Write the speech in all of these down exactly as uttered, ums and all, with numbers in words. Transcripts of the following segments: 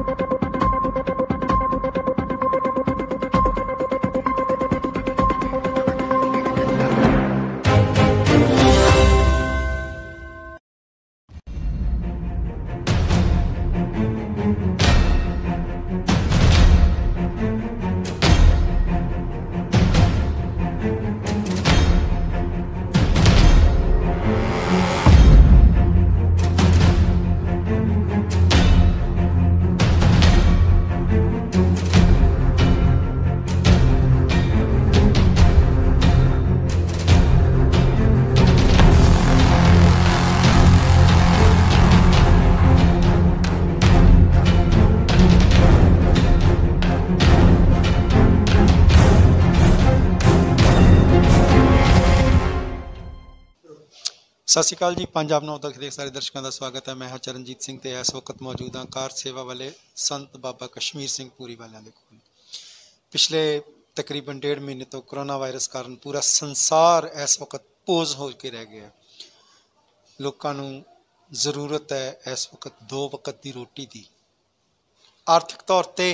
सत श्री अकाल जी। पंजाब नौ तक देख सारे दर्शकों का स्वागत है। मैं हाँ चरणजीत सिंह ते इस वक्त मौजूद हाँ कार सेवा वाले संत बाबा कश्मीर सिंह पूरी वालों के कोल। पिछले तकरीबन डेढ़ महीने तो कोरोना वायरस कारण पूरा संसार इस वक्त पोज हो के रह गया। लोगों को जरूरत है इस वक्त दो वक्त की रोटी की। आर्थिक तौर पर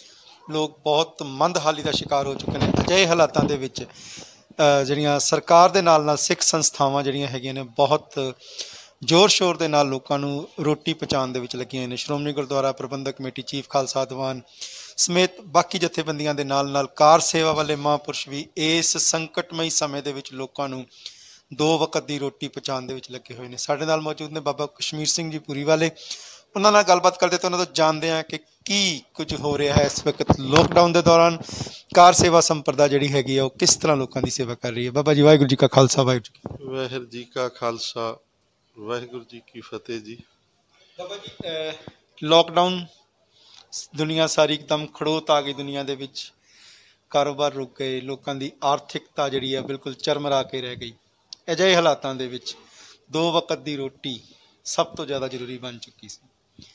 लोग बहुत मंदहाली का शिकार हो चुके हैं। अजिहे हालातों के विच ਜਿਹੜੀਆਂ सरकार ਦੇ ਨਾਲ ਨਾਲ सिख संस्थावां ਜਿਹੜੀਆਂ ਹੈਗੀਆਂ ਨੇ बहुत जोर शोर ਦੇ ਨਾਲ ਲੋਕਾਂ ਨੂੰ ਰੋਟੀ ਪਹੁੰਚਾਉਣ ਦੇ ਵਿੱਚ ਲੱਗੀਆਂ ਨੇ। ਸ਼੍ਰੋਮਣੀ ਗੁਰਦੁਆਰਾ ਪ੍ਰਬੰਧਕ ਕਮੇਟੀ ਚੀਫ ਖਾਲਸਾ ਦੀਵਾਨ ਸਮੇਤ ਬਾਕੀ ਜਥੇਬੰਦੀਆਂ ਦੇ ਨਾਲ ਨਾਲ ਕਾਰ ਸੇਵਾ ਵਾਲੇ ਮਹਾਂਪੁਰਸ਼ ਵੀ ਇਸ ਸੰਕਟਮਈ ਸਮੇਂ ਦੇ ਵਿੱਚ ਲੋਕਾਂ ਨੂੰ ਦੋ ਵਕਤ ਦੀ ਰੋਟੀ ਪਹੁੰਚਾਉਣ ਦੇ ਵਿੱਚ ਲੱਗੇ ਹੋਏ ਨੇ। ਸਾਡੇ ਨਾਲ ਮੌਜੂਦ ਨੇ ਬਾਬਾ ਕਸ਼ਮੀਰ ਸਿੰਘ ਜੀ ਪੂਰੀ ਵਾਲੇ। ਉਹਨਾਂ ਨਾਲ ਗੱਲਬਾਤ ਕਰਦੇ ਤੇ ਉਹਨਾਂ ਤੋਂ ਜਾਣਦੇ ਹਾਂ ਕਿ ਕੀ ਕੁਝ ਹੋ ਰਿਹਾ ਹੈ ਇਸ ਵਕਤ ਲੋਕਡਾਊਨ ਦੇ ਦੌਰਾਨ। ਕਾਰ सेवा संप्रदा जी हैगी है किस तरह लोगों की सेवा कर रही है। बाबा जी वाहिगुरू जी का खालसा वाहिगुरू जी वाहिगुरू जी का खालसा वाहिगुरू जी की फतेह जी। बाबा जी लॉकडाउन दुनिया सारी एकदम खड़ोत आ गई। दुनिया के विच कारोबार रुक गए। लोगों की आर्थिकता जी है बिल्कुल चरमरा के रह गई। अजिहे हालातों के विच दो वक्त की रोटी सब तो ज़्यादा जरूरी बन चुकी सी।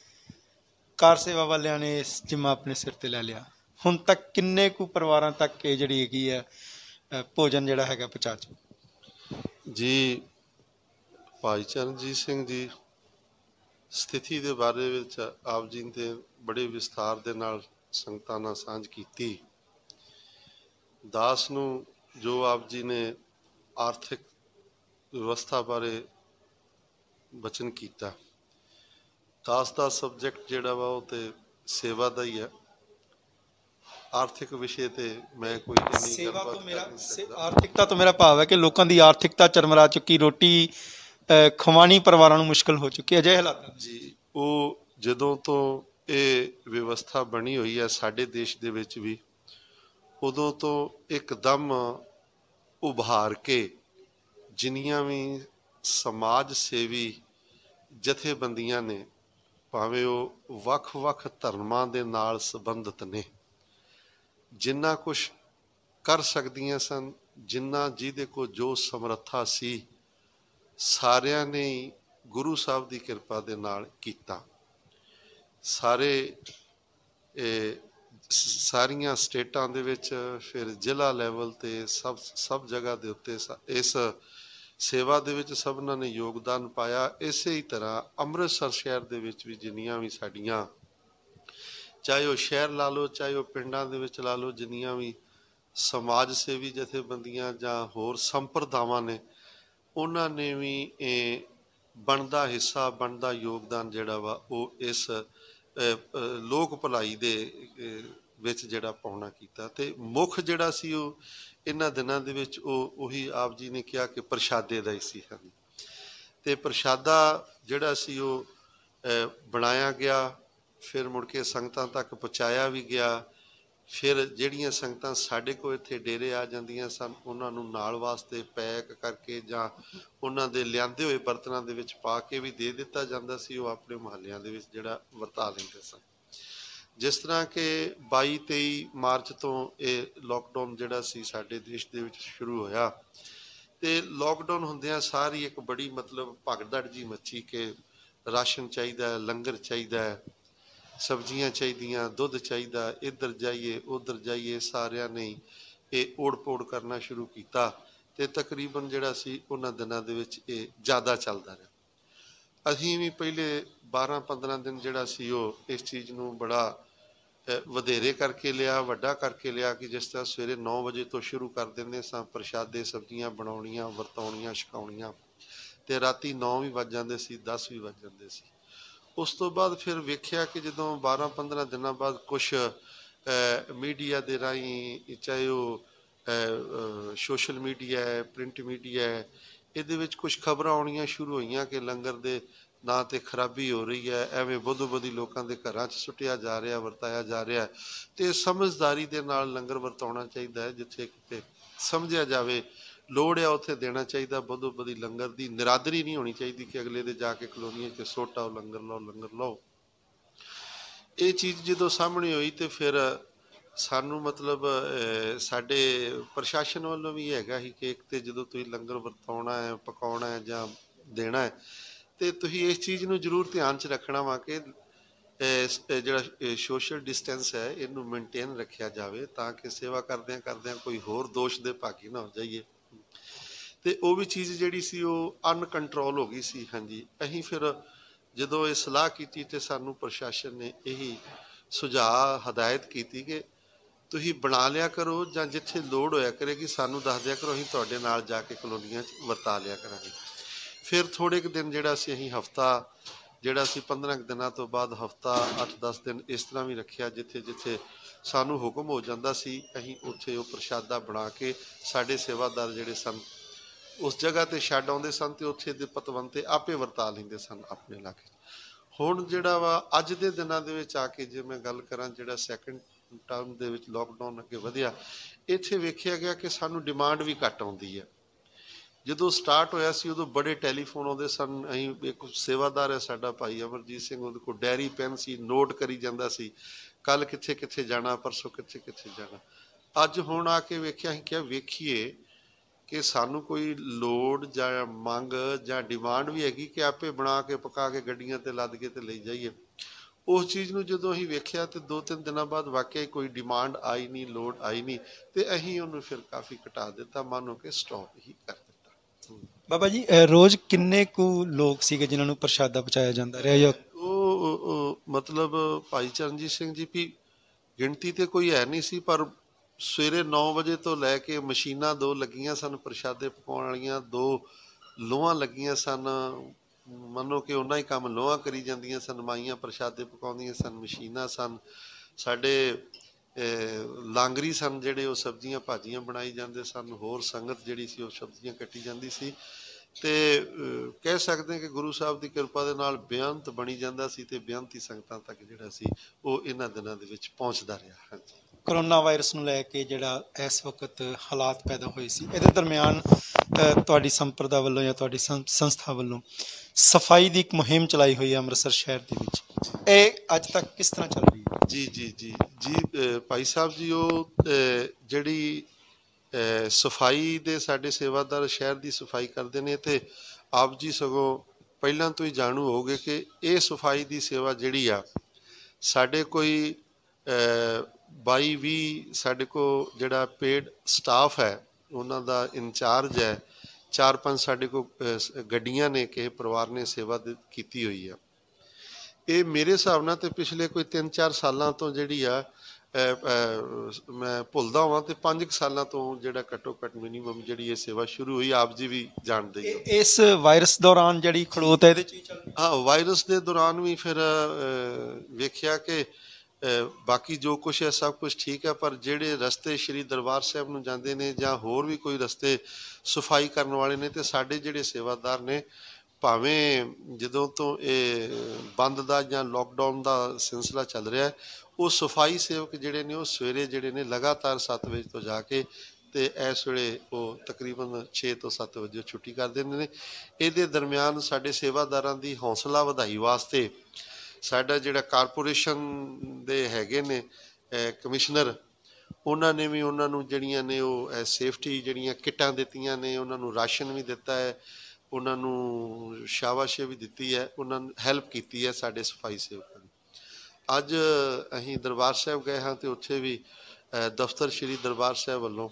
कार सेवा वालियां ने इस जिम्मा अपने सिर ते लै लिया। ਹੁਣ तक किन्ने कु परिवारों तक ये जी हैगी है भोजन जोड़ा है पहुँचा चुका जी। भाई चरणजीत सिंह जी स्थिति के बारे में आप जी ने बड़े विस्तार के नाल संगतां नाल सांझ कीती। दास नूं जो आप जी ने आर्थिक व्यवस्था बारे बचन किया। दास का सबजैक्ट जिहड़ा वा वो ते सेवा का ही है। आर्थिक विषय ते मैं कोई सेवा तो मेरा आर्थिकता तो मेरा भाव है कि लोगों की आर्थिकता चरमरा चुकी। रोटी खवानी परिवारों को मुश्किल हो चुकी है अजिहे हालात जी। वो जदों तो ये व्यवस्था बनी हुई है साडे देश दे विच भी उदों तो एकदम उभार के जिन्नियां भी समाज सेवी जथेबंदियां ने भावें वो वख वख धर्मां दे नाल संबंधित ने जिन्ना कुछ कर सकदियां सन जिन्ना जिहदे को जो समर्था सी सारियां ने ही गुरु साहब की कृपा दे नाल कीता। सारे सारियां स्टेटां दे विच फिर जिला लैवल ते सब सब जगह दे उत्ते इस सेवा दे विच सबना ने योगदान पाया। इसे ही तरह अमृतसर शहर दे विच भी जिन्नियां भी साडियां चाहे वह शहर ला लो चाहे वह पिंडां दे विच ला लो जिन्नियां भी समाज सेवी जथेबंदियां जां होर संप्रदावां ने उन्हां ने भी बनदा हिस्सा बनदा योगदान जिहड़ा वा वो इस लोक भलाई दे विच जिहड़ा पाउणा कीता। ते मुख जिहड़ा सी वो इन्हां दिनां दे विच उही आप जी ने कहा कि प्रशादे दा ही सी। ते प्रशादा जिहड़ा सी वो बनाया गया फिर मुड़ के संगतां तक पहुँचाया भी गया। फिर जिहड़ियां संगतां साडे को इत्थे डेरे आ जांदियां सन उन्हां नूं नाल वास्ते पैक करके जां उन्हां दे लिआंदे होए बर्तनां दे विच पा के भी दे दिता जांदा सी। वो अपने मुहल्लियां दे विच जिहड़ा वरता लैंदे सन। जिस तरह के बाई तेई मार्च तो ये लॉकडाउन जिहड़ा सी साडे देश दे विच शुरू होया ते लॉकडाउन हुंदियां सारी एक बड़ी मतलब भगदड़ जी मची कि राशन चाहिदा लंगर चाहिदा सब्जियां चाहिए दुध चाहिए इधर जाइए उधर जाइए सारिया ने ये ओड़ पोड़ करना शुरू किया। तो तकरीबन जिहड़ा सी उन्हां दिनां दे विच ये ज़्यादा चलदा रहा। असीं भी पहले ਬਾਰਾਂ ਪੰਦਰਾਂ ਦਿਨ ਜਿਹੜਾ ਸੀ ਉਹ ਇਸ ਚੀਜ਼ ਨੂੰ ਬੜਾ ਅ, ਵਧੇਰੇ ਕਰਕੇ ਲਿਆ, ਵੱਡਾ ਕਰਕੇ ਲਿਆ ਕਿ ਜਿਸ ਤਰ੍ਹਾਂ ਸਵੇਰੇ ਨੌ ਵਜੇ ਤੋਂ ਸ਼ੁਰੂ ਕਰ ਦਿੰਦੇ ਸਾਂ ਪ੍ਰਸ਼ਾਦੇ ਸਬਜ਼ੀਆਂ ਬਣਾਉਣੀਆਂ, ਵਰਤਾਉਣੀਆਂ, ਛਕਾਉਣੀਆਂ, ਤੇ ਰਾਤੀ ਨੌ ਵੀ ਵੱਜ ਜਾਂਦੇ ਸੀ, ਦਸ ਵੀ ਵੱਜ ਜਾਂਦੇ ਸੀ। ਉਸ ਤੋਂ ਬਾਅਦ ਫਿਰ ਵੇਖਿਆ ਕਿ ਜਦੋਂ ਬਾਰਾਂ ਪੰਦਰਾਂ ਦਿਨਾਂ ਬਾਅਦ ਕੁਛ ਮੀਡੀਆ ਦੇ ਰਾਹੀਂ, ਚਾਹੇ ਉਹ ਸੋਸ਼ਲ ਮੀਡੀਆ ਹੈ, ਪ੍ਰਿੰਟ ਮੀਡੀਆ ਹੈ, ਇਹਦੇ ਵਿੱਚ ਕੁਛ ਖਬਰਾਂ ਆਉਣੀਆਂ ਸ਼ੁਰੂ ਹੋਈਆਂ ਕਿ ਲੰਗਰ ਦੇ ਨਾਂ ਤੇ ਖਰਾਬੀ ਹੋ ਰਹੀ ਹੈ, ਐਵੇਂ ਬੁੱਧੋ ਬੁੱਧੀ ਲੋਕਾਂ ਦੇ ਘਰਾਂ 'ਚ ਸੁੱਟਿਆ ਜਾ ਰਿਹਾ, ਵਰਤਾਇਆ ਜਾ ਰਿਹਾ, ਤੇ ਸਮਝਦਾਰੀ ਦੇ ਨਾਲ ਲੰਗਰ ਵਰਤਾਉਣਾ ਚਾਹੀਦਾ ਹੈ। ਜਿੱਥੇ ਕਿਤੇ ਸਮਝਿਆ ਜਾਵੇ ਲੋੜ ਆ ਉੱਥੇ ਦੇਣਾ ਚਾਹੀਦਾ। ਬੁੱਧੋ ਬੁੱਧੀ ਲੰਗਰ ਦੀ ਨਿਰਾਦਰੀ ਨਹੀਂ ਹੋਣੀ ਚਾਹੀਦੀ ਕਿ ਅਗਲੇ ਦੇ ਜਾ ਕੇ ਕਲੋਨੀਆਂ 'ਚ ਸੁੱਟ ਆਓ, ਲੰਗਰ ਲਾਓ, ਲੰਗਰ ਲਾਓ। ਇਹ ਚੀਜ਼ ਜਦੋਂ ਸਾਹਮਣੇ ਹੋਈ ਤੇ ਫਿਰ ਸਾਨੂੰ ਮਤਲਬ ਸਾਡੇ ਪ੍ਰਸ਼ਾਸਨ ਵੱਲੋਂ ਵੀ ਹੈਗਾ ਸੀ ਕਿ ਇੱਕ ਤੇ ਜਦੋਂ ਤੁਸੀਂ ਲੰਗਰ ਵਰਤਾਉਣਾ ਹੈ, ਪਕਾਉਣਾ ਹੈ ਜਾਂ ਦੇਣਾ ਹੈ, ਤੇ ਤੁਸੀਂ ਇਸ ਚੀਜ਼ ਨੂੰ ਜ਼ਰੂਰ ਧਿਆਨ 'ਚ ਰੱਖਣਾ ਵਾ ਕਿ ਜਿਹੜਾ ਸੋਸ਼ਲ ਡਿਸਟੈਂਸ ਹੈ ਇਹਨੂੰ ਮੇਨਟੇਨ ਰੱਖਿਆ ਜਾਵੇ, ਤਾਂ ਕਿ ਸੇਵਾ ਕਰਦਿਆਂ ਕਰਦਿਆਂ ਕੋਈ ਹੋਰ ਦੋਸ਼ ਦੇ ਭਾਗੀ ਨਾ ਹੋ ਜਾਈਏ। ਤੇ ਉਹ ਵੀ ਚੀਜ਼ ਜਿਹੜੀ ਸੀ ਉਹ ਅਨਕੰਟਰੋਲ ਹੋ ਗਈ ਸੀ। ਹਾਂਜੀ, ਅਸੀਂ ਫਿਰ ਜਦੋਂ ਇਹ ਸਲਾਹ ਕੀਤੀ ਤੇ ਸਾਨੂੰ ਪ੍ਰਸ਼ਾਸਨ ਨੇ ਇਹੀ ਸੁਝਾਅ ਹਦਾਇਤ ਕੀਤੀ ਕਿ ਤੁਸੀਂ ਬਣਾ ਲਿਆ ਕਰੋ, ਜਾਂ ਜਿੱਥੇ ਲੋੜ ਹੋਇਆ ਕਰੇਗੀ ਸਾਨੂੰ ਦੱਸ ਦਿਆ ਕਰੋ, ਅਸੀਂ ਤੁਹਾਡੇ ਨਾਲ ਜਾ ਕੇ ਕਲੋਨੀਆਂ 'ਚ ਵਰਤਾ ਲਿਆ ਕਰਾਂਗੇ। ਫਿਰ ਥੋੜ੍ਹੇ ਕੁ ਦਿਨ ਜਿਹੜਾ ਸੀ ਅਸੀਂ ਹਫ਼ਤਾ ਜਿਹੜਾ ਸੀ ਪੰਦਰਾਂ ਕੁ ਦਿਨਾਂ ਤੋਂ ਬਾਅਦ ਹਫ਼ਤਾ ਅੱਠ ਦਸ ਦਿਨ ਇਸ ਤਰ੍ਹਾਂ ਵੀ ਰੱਖਿਆ, ਜਿੱਥੇ ਜਿੱਥੇ ਸਾਨੂੰ ਹੁਕਮ ਹੋ ਜਾਂਦਾ ਸੀ ਅਸੀਂ ਉੱਥੇ ਉਹ ਪ੍ਰਸ਼ਾਦਾ ਬਣਾ ਕੇ ਸਾਡੇ ਸੇਵਾਦਾਰ ਜਿਹੜੇ ਸਨ ਉਸ ਜਗ੍ਹਾ 'ਤੇ ਛੱਡ ਆਉਂਦੇ ਸਨ, ਤੇ ਉੱਥੇ ਦੇ ਪਤਵੰਤੇ ਆਪੇ ਵਰਤਾ ਲੈਂਦੇ ਸਨ ਆਪਣੇ ਇਲਾਕੇ 'ਚ। ਹੁਣ ਜਿਹੜਾ ਵਾ ਅੱਜ ਦੇ ਦਿਨਾਂ ਦੇ ਵਿੱਚ ਆ ਕੇ ਜੇ ਮੈਂ ਗੱਲ ਕਰਾਂ, ਜਿਹੜਾ ਸੈਕਿੰਡ ਟਰਮ ਦੇ ਵਿੱਚ ਲੋਕਡਾਊਨ ਅੱਗੇ ਵਧਿਆ, ਇੱਥੇ ਵੇਖਿਆ ਗਿਆ ਕਿ ਸਾਨੂੰ ਡਿਮਾਂਡ ਵੀ ਘੱਟ ਆਉਂਦੀ ਹੈ। ਜਦੋਂ ਸਟਾਰਟ ਹੋਇਆ ਸੀ ਉਦੋਂ ਬੜੇ ਟੈਲੀਫੋਨ ਆਉਂਦੇ ਸਨ। ਅਸੀਂ ਇੱਕ ਸੇਵਾਦਾਰ ਹੈ ਸਾਡਾ ਭਾਈ ਅਮਰਜੀਤ ਸਿੰਘ, ਉਹਦੇ ਕੋਲ ਡਾਇਰੀ ਪੈਨ ਸੀ, ਨੋਟ ਕਰੀ ਜਾਂਦਾ ਸੀ ਕੱਲ ਕਿੱਥੇ ਕਿੱਥੇ ਜਾਣਾ, ਪਰਸੋਂ ਕਿੱਥੇ ਕਿੱਥੇ ਜਾਣਾ। ਅੱਜ ਹੁਣ ਆ ਕੇ ਵੇਖਿਆ, ਅਸੀਂ ਕਿਹਾ ਵੇਖੀਏ ਕਿ ਸਾਨੂੰ ਕੋਈ ਲੋੜ ਜਾਂ ਮੰਗ ਜਾਂ ਡਿਮਾਂਡ ਵੀ ਹੈਗੀ ਕਿ ਆਪੇ ਬਣਾ ਕੇ ਪਕਾ ਕੇ ਗੱਡੀਆਂ ਤੇ ਲੱਦ ਕੇ ਤੇ ਲਈ ਜਾਈਏ। ਉਸ ਚੀਜ਼ ਨੂੰ ਜਦੋਂ ਅਸੀਂ ਵੇਖਿਆ ਤੇ ਦੋ ਤਿੰਨ ਦਿਨਾਂ ਬਾਅਦ ਵਾਕਿਆ ਕੋਈ ਡਿਮਾਂਡ ਆਈ ਨਹੀਂ, ਲੋੜ ਆਈ ਨਹੀਂ, ਤੇ ਅਸੀਂ ਉਹਨੂੰ ਫਿਰ ਕਾਫੀ ਘਟਾ ਦਿੱਤਾ, ਮੰਨੋ ਕਿ ਸਟਾਪ ਹੀ ਕਰ ਦਿੱਤਾ। ਬਾਬਾ ਜੀ, ਰੋਜ਼ ਕਿੰਨੇ ਕੁ ਲੋਕ ਸੀਗੇ ਜਿਨ੍ਹਾਂ ਨੂੰ ਪ੍ਰਸ਼ਾਦਾ ਪਹੁੰਚਾਇਆ ਜਾਂਦਾ ਰਿਹਾ? ਜਾਂ ਉਹ ਮਤਲਬ ਭਾਈ ਚਰਨਜੀਤ ਸਿੰਘ ਜੀ ਵੀ ਗਿਣਤੀ ਤੇ ਕੋਈ ਹੈ ਨਹੀਂ ਸੀ, ਪਰ ਸਵੇਰੇ ਨੌ ਵਜੇ ਤੋਂ ਲੈ ਕੇ ਮਸ਼ੀਨਾਂ ਦੋ ਲੱਗੀਆਂ ਸਨ ਪ੍ਰਸ਼ਾਦੇ ਪਕਾਉਣ ਵਾਲੀਆਂ, ਦੋ ਲੋਹਾਂ ਲੱਗੀਆਂ ਸਨ, ਮੰਨੋ ਕਿ ਉਹਨਾਂ ਹੀ ਕੰਮ ਲੋਹਾਂ ਕਰੀ ਜਾਂਦੀਆਂ ਸਨ, ਮਾਈਆਂ ਪ੍ਰਸ਼ਾਦੇ ਪਕਾਉਂਦੀਆਂ ਸਨ, ਮਸ਼ੀਨਾਂ ਸਨ, ਸਾਡੇ ਲਾਂਗਰੀ ਸਨ ਜਿਹੜੇ ਉਹ ਸਬਜ਼ੀਆਂ ਭਾਜੀਆਂ ਬਣਾਈ ਜਾਂਦੇ ਸਨ, ਹੋਰ ਸੰਗਤ ਜਿਹੜੀ ਸੀ ਉਹ ਸਬਜ਼ੀਆਂ ਕੱਟੀ ਜਾਂਦੀ ਸੀ। ਤੇ ਕਹਿ ਸਕਦੇ ਕਿ ਗੁਰੂ ਸਾਹਿਬ ਦੀ ਕਿਰਪਾ ਦੇ ਨਾਲ ਬੇਅੰਤ ਬਣੀ ਜਾਂਦਾ ਸੀ, ਤੇ ਬੇਅੰਤ ਹੀ ਸੰਗਤਾਂ ਤੱਕ ਜਿਹੜਾ ਸੀ ਉਹ ਇਹਨਾਂ ਦਿਨਾਂ ਦੇ ਵਿੱਚ ਪਹੁੰਚਦਾ ਰਿਹਾ। ਹਾਂਜੀ, ਕਰੋਨਾ ਵਾਇਰਸ ਨੂੰ ਲੈ ਕੇ ਜਿਹੜਾ ਇਸ ਵਕਤ ਹਾਲਾਤ ਪੈਦਾ ਹੋਏ ਸੀ, ਇਹਦੇ ਦਰਮਿਆਨ ਤੁਹਾਡੀ ਸੰਪਰਦਾ ਵੱਲੋਂ ਜਾਂ ਤੁਹਾਡੀ ਸੰਸਥਾ ਵੱਲੋਂ ਸਫਾਈ ਦੀ ਇੱਕ ਮੁਹਿੰਮ ਚਲਾਈ ਹੋਈ ਹੈ ਅੰਮ੍ਰਿਤਸਰ ਸ਼ਹਿਰ ਦੇ ਵਿੱਚ, ਇਹ ਅੱਜ ਤੱਕ ਕਿਸ ਤਰ੍ਹਾਂ ਚੱਲ ਰਹੀ ਹੈ? ਜੀ ਜੀ ਜੀ ਜੀ ਭਾਈ ਸਾਹਿਬ ਜੀ, ਉਹ ਜਿਹੜੀ ਸਫਾਈ ਦੇ ਸਾਡੇ ਸੇਵਾਦਾਰ ਸ਼ਹਿਰ ਦੀ ਸਫਾਈ ਕਰਦੇ ਨੇ, ਤੇ ਆਪ ਜੀ ਸਗੋਂ ਪਹਿਲਾਂ ਤੋਂ ਹੀ ਜਾਣੂ ਹੋਗੇ ਕਿ ਇਹ ਸਫਾਈ ਦੀ ਸੇਵਾ ਜਿਹੜੀ ਆ ਸਾਡੇ ਕੋਈ ਬਾਈ ਵੀਹ ਸਾਡੇ ਕੋਲ ਜਿਹੜਾ ਪੇਡ ਸਟਾਫ ਹੈ ਉਹਨਾਂ ਦਾ ਇੰਚਾਰਜ ਹੈ, ਚਾਰ ਪੰਜ ਸਾਡੇ ਕੋਲ ਗੱਡੀਆਂ ਨੇ ਕਿਸੇ ਪਰਿਵਾਰ ਨੇ ਸੇਵਾ ਕੀਤੀ ਹੋਈ ਆ। ਇਹ ਮੇਰੇ ਹਿਸਾਬ ਨਾਲ ਤੇ ਪਿਛਲੇ ਕੋਈ ਤਿੰਨ ਚਾਰ ਸਾਲਾਂ ਤੋਂ ਜਿਹੜੀ ਆ ਮੈਂ ਭੁੱਲਦਾ ਹਾਂ ਤੇ ਪੰਜ ਕੁ ਸਾਲਾਂ ਤੋਂ ਜਿਹੜਾ ਘੱਟੋ ਘੱਟ ਮਿਨੀਮਮ ਜਿਹੜੀ ਇਹ ਸੇਵਾ ਸ਼ੁਰੂ ਹੋਈ, ਆਪ ਜੀ ਵੀ ਜਾਣਦੇ ਹੀ। ਇਸ ਵਾਇਰਸ ਦੌਰਾਨ ਜਿਹੜੀ ਖੜੋਤ ਹੈ ਇਹਦੇ 'ਚ ਹੀ ਚੱਲ ਰਹੀ? ਹਾਂ, ਵਾਇਰਸ ਦੇ ਦੌਰਾਨ ਵੀ ਫਿਰ ਵੇਖਿਆ ਕਿ ਬਾਕੀ ਜੋ ਕੁਛ ਹੈ ਸਭ ਕੁਛ ਠੀਕ ਹੈ, ਪਰ ਜਿਹੜੇ ਰਸਤੇ ਸ਼੍ਰੀ ਦਰਬਾਰ ਸਾਹਿਬ ਨੂੰ ਜਾਂਦੇ ਨੇ ਜਾਂ ਹੋਰ ਵੀ ਕੋਈ ਰਸਤੇ ਸਫਾਈ ਕਰਨ ਵਾਲੇ ਨੇ, ਤੇ ਸਾਡੇ ਜਿਹੜੇ ਸੇਵਾਦਾਰ ਨੇ, ਭਾਵੇਂ ਜਦੋਂ ਤੋਂ ਇਹ ਬੰਦ ਦਾ ਜਾਂ ਲੋਕਡਾਊਨ ਦਾ ਸਿਲਸਿਲਾ ਚੱਲ ਰਿਹਾ, ਉਹ ਸਫਾਈ ਸੇਵਕ ਜਿਹੜੇ ਨੇ ਉਹ ਸਵੇਰੇ ਜਿਹੜੇ ਨੇ ਲਗਾਤਾਰ ਸੱਤ ਵਜੇ ਤੋਂ ਜਾ ਕੇ ਤੇ ਇਸ ਵੇਲੇ ਉਹ ਤਕਰੀਬਨ ਛੇ ਤੋਂ ਸੱਤ ਵਜੇ ਛੁੱਟੀ ਕਰ ਦਿੰਦੇ ਨੇ। ਇਹਦੇ ਦਰਮਿਆਨ ਸਾਡੇ ਸੇਵਾਦਾਰਾਂ ਦੀ ਹੌਸਲਾ ਵਧਾਈ ਵਾਸਤੇ ਸਾਡਾ ਜਿਹੜਾ ਕਾਰਪੋਰੇਸ਼ਨ ਦੇ ਹੈਗੇ ਨੇ ਕਮਿਸ਼ਨਰ, ਉਹਨਾਂ ਨੇ ਵੀ ਉਹਨਾਂ ਨੂੰ ਜਿਹੜੀਆਂ ਨੇ ਉਹ ਸੇਫਟੀ ਜਿਹੜੀਆਂ ਕਿੱਟਾਂ ਦਿੱਤੀਆਂ ਨੇ, ਉਹਨਾਂ ਨੂੰ ਰਾਸ਼ਨ ਵੀ ਦਿੱਤਾ ਹੈ, ਉਹਨਾਂ ਨੂੰ ਸ਼ਾਬਾਸ਼ੀ ਵੀ ਦਿੱਤੀ ਹੈ, ਉਹਨਾਂ ਨੂੰ ਹੈਲਪ ਕੀਤੀ ਹੈ ਸਾਡੇ ਸਫਾਈ ਸੇਵਕਾਂ ਨੇ। ਅੱਜ ਅਸੀਂ ਦਰਬਾਰ ਸਾਹਿਬ ਗਏ ਹਾਂ ਤੇ ਉੱਥੇ ਵੀ ਦਫ਼ਤਰ ਸ਼੍ਰੀ ਦਰਬਾਰ ਸਾਹਿਬ ਵੱਲੋਂ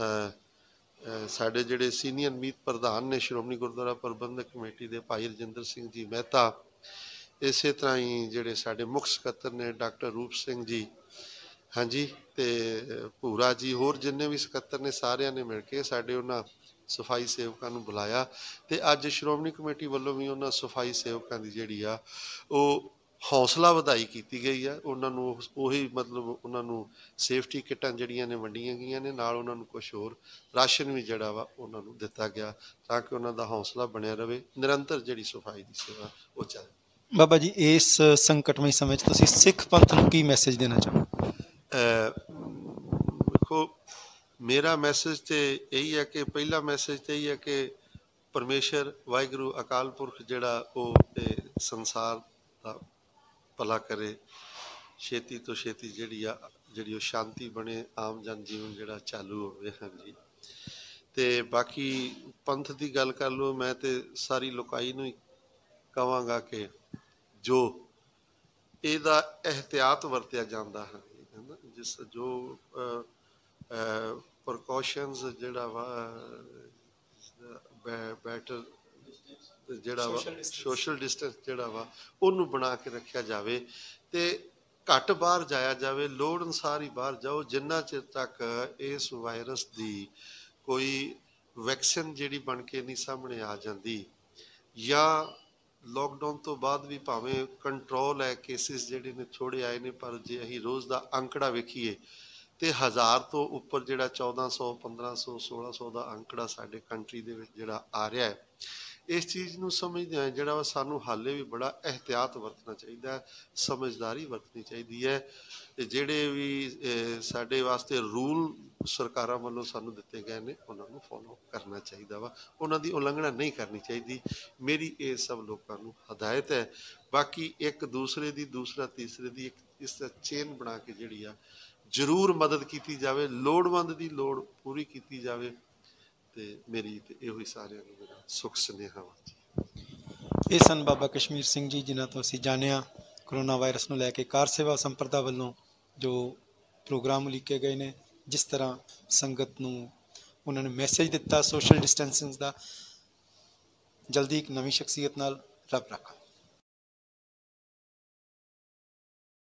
ਸਾਡੇ ਜਿਹੜੇ ਸੀਨੀਅਰ ਮੀਤ ਪ੍ਰਧਾਨ ਨੇ ਸ਼੍ਰੋਮਣੀ ਗੁਰਦੁਆਰਾ ਪ੍ਰਬੰਧਕ ਕਮੇਟੀ ਦੇ ਭਾਈ ਰਜਿੰਦਰ ਸਿੰਘ ਜੀ ਮਹਿਤਾ, ਇਸੇ ਤਰ੍ਹਾਂ ਹੀ ਜਿਹੜੇ ਸਾਡੇ ਮੁੱਖ ਸਕੱਤਰ ਨੇ ਡਾਕਟਰ ਰੂਪ ਸਿੰਘ ਜੀ, ਹਾਂਜੀ, ਤੇ ਭੂਰਾ ਜੀ, ਹੋਰ ਜਿੰਨੇ ਵੀ ਸਕੱਤਰ ਨੇ ਸਾਰਿਆਂ ਨੇ ਮਿਲ ਕੇ ਸਾਡੇ ਉਹਨਾਂ ਸਫਾਈ ਸੇਵਕਾਂ ਨੂੰ ਬੁਲਾਇਆ ਤੇ ਅੱਜ ਸ਼੍ਰੋਮਣੀ ਕਮੇਟੀ ਵੱਲੋਂ ਵੀ ਉਹਨਾਂ ਸਫਾਈ ਸੇਵਕਾਂ ਦੀ ਜਿਹੜੀ ਆ ਉਹ ਹੌਸਲਾ ਵਧਾਈ ਕੀਤੀ ਗਈ ਆ। ਉਹਨਾਂ ਨੂੰ ਉਹੀ ਮਤਲਬ ਉਹਨਾਂ ਨੂੰ ਸੇਫਟੀ ਕਿੱਟਾਂ ਜਿਹੜੀਆਂ ਨੇ ਵੰਡੀਆਂ ਗਈਆਂ ਨੇ, ਨਾਲ ਉਹਨਾਂ ਨੂੰ ਕੁਛ ਹੋਰ ਰਾਸ਼ਨ ਵੀ ਜਿਹੜਾ ਵਾ ਉਹਨਾਂ ਨੂੰ ਦਿੱਤਾ ਗਿਆ ਤਾਂ ਕਿ ਉਹਨਾਂ ਦਾ ਹੌਸਲਾ ਬਣਿਆ ਰਵੇ, ਨਿਰੰਤਰ ਜਿਹੜੀ ਸਫਾਈ ਦੀ ਸੇਵਾ ਉਹ ਚੱਲੇ। ਬਾਬਾ ਜੀ, ਇਸ ਸੰਕਟਮਈ ਸਮੇਂ 'ਚ ਤੁਸੀਂ ਸਿੱਖ ਪੰਥ ਨੂੰ ਕੀ ਮੈਸੇਜ ਦੇਣਾ ਚਾਹੋ? ਦੇਖੋ, ਮੇਰਾ ਮੈਸੇਜ ਤੇ ਇਹੀ ਹੈ ਕਿ ਪਹਿਲਾ ਮੈਸੇਜ ਤੇ ਇਹੀ ਹੈ ਕਿ ਪਰਮੇਸ਼ਰ ਵਾਹਿਗੁਰੂ ਅਕਾਲ ਪੁਰਖ ਜਿਹੜਾ ਉਹ ਇਹ ਸੰਸਾਰ ਦਾ ਭਲਾ ਕਰੇ, ਛੇਤੀ ਤੋਂ ਛੇਤੀ ਜਿਹੜੀ ਆ ਜਿਹੜੀ ਉਹ ਸ਼ਾਂਤੀ ਬਣੇ, ਆਮ ਜਨ ਜੀਵਨ ਜਿਹੜਾ ਚਾਲੂ ਹੋਵੇ। ਹਾਂਜੀ, ਤੇ ਬਾਕੀ ਪੰਥ ਦੀ ਗੱਲ ਕਰ ਲਓ, ਮੈਂ ਤੇ ਸਾਰੀ ਲੋਕਾਈ ਨੂੰ ਹੀ ਕਹਾਂਗਾ ਕਿ ਜੋ ਇਹਦਾ ਇਹਤਿਆਤ ਵਰਤਿਆ ਜਾਂਦਾ ਹੈ, ਜਿਸ ਜੋ ਪ੍ਰੀਕਾਸ਼ਨਸ ਜਿਹੜਾ ਵਾ ਬੈਟਰ ਜਿਹੜਾ ਵਾ ਸੋਸ਼ਲ ਡਿਸਟੈਂਸ ਜਿਹੜਾ ਵਾ ਉਹਨੂੰ ਬਣਾ ਕੇ ਰੱਖਿਆ ਜਾਵੇ ਤੇ ਘੱਟ ਬਾਹਰ ਜਾਇਆ ਜਾਵੇ, ਲੋੜ ਅਨੁਸਾਰ ਹੀ ਬਾਹਰ ਜਾਓ। ਜਿੰਨਾ ਚਿਰ ਤੱਕ ਇਸ ਵਾਇਰਸ ਦੀ ਕੋਈ ਵੈਕਸੀਨ ਜਿਹੜੀ ਬਣ ਕੇ ਨਹੀਂ ਸਾਹਮਣੇ ਆ ਜਾਂਦੀ, ਜਾਂ ਲੋਕਡਾਊਨ ਤੋਂ ਬਾਅਦ ਵੀ ਭਾਵੇਂ ਕੰਟਰੋਲ ਹੈ, ਕੇਸਿਸ ਜਿਹੜੇ ਨੇ ਥੋੜ੍ਹੇ ਆਏ ਨੇ, ਪਰ ਜੇ ਅਸੀਂ ਰੋਜ਼ ਦਾ ਅੰਕੜਾ ਵੇਖੀਏ ਤੇ ਹਜ਼ਾਰ ਤੋਂ ਉੱਪਰ ਜਿਹੜਾ ਚੌਦਾਂ ਸੌ ਪੰਦਰਾਂ ਸੌ ਸੋਲਾਂ ਸੌ ਦਾ ਅੰਕੜਾ ਸਾਡੇ ਕੰਟਰੀ ਦੇ ਵਿੱਚ ਜਿਹੜਾ ਆ ਰਿਹਾ ਹੈ, ਇਸ ਚੀਜ਼ ਨੂੰ ਸਮਝਦੇ ਹਾਂ ਜਿਹੜਾ ਵਾ ਸਾਨੂੰ ਹਾਲੇ ਵੀ ਬੜਾ ਇਹਤਿਆਤ ਵਰਤਣਾ ਚਾਹੀਦਾ, ਸਮਝਦਾਰੀ ਵਰਤਣੀ ਚਾਹੀਦੀ ਹੈ। ਤੇ ਜਿਹੜੇ ਵੀ ਸਾਡੇ ਵਾਸਤੇ ਰੂਲ ਸਰਕਾਰਾਂ ਵੱਲੋਂ ਸਾਨੂੰ ਦਿੱਤੇ ਗਏ ਨੇ ਉਹਨਾਂ ਨੂੰ ਫੋਲੋ ਕਰਨਾ ਚਾਹੀਦਾ ਵਾ, ਉਹਨਾਂ ਦੀ ਉਲੰਘਣਾ ਨਹੀਂ ਕਰਨੀ ਚਾਹੀਦੀ। ਮੇਰੀ ਇਹ ਸਭ ਲੋਕਾਂ ਨੂੰ ਹਦਾਇਤ ਹੈ। ਬਾਕੀ ਇੱਕ ਦੂਸਰੇ ਦੀ, ਦੂਸਰਾ ਤੀਸਰੇ ਦੀ ਇੱਕ ਇਸ ਤਰ੍ਹਾਂ ਚੇਨ ਬਣਾ ਕੇ ਜਿਹੜੀ ਆ ਜ਼ਰੂਰ ਮਦਦ ਕੀਤੀ ਜਾਵੇ, ਲੋੜਵੰਦ ਦੀ ਲੋੜ ਪੂਰੀ ਕੀਤੀ ਜਾਵੇ। ਤੇ ਮੇਰੀ ਤੇ ਇਹੋ ਹੀ ਸਾਰਿਆਂ ਨੂੰ ਮੇਰਾ ਸੁੱਖ ਸੁਨੇਹਾ ਵਾ ਜੀ। ਇਹ ਸਨ ਬਾਬਾ ਕਸ਼ਮੀਰ ਸਿੰਘ ਜੀ, ਜਿਨ੍ਹਾਂ ਤੋਂ ਅਸੀਂ ਜਾਣਿਆ ਕਰੋਨਾ ਵਾਇਰਸ ਨੂੰ ਲੈ ਕੇ ਕਾਰ ਸੇਵਾ ਸੰਪਰਦਾ ਵੱਲੋਂ ਜੋ ਪ੍ਰੋਗਰਾਮ ਉਲੀਕੇ ਗਏ ਨੇ, ਜਿਸ ਤਰ੍ਹਾਂ ਸੰਗਤ ਨੂੰ ਉਹਨਾਂ ਨੇ ਮੈਸੇਜ ਦਿੱਤਾ ਸੋਸ਼ਲ ਡਿਸਟੈਂਸਿੰਗ ਦਾ। ਜਲਦੀ ਇੱਕ ਨਵੀਂ ਸ਼ਖਸੀਅਤ ਨਾਲ ਰੱਬ ਰਾਖਾ।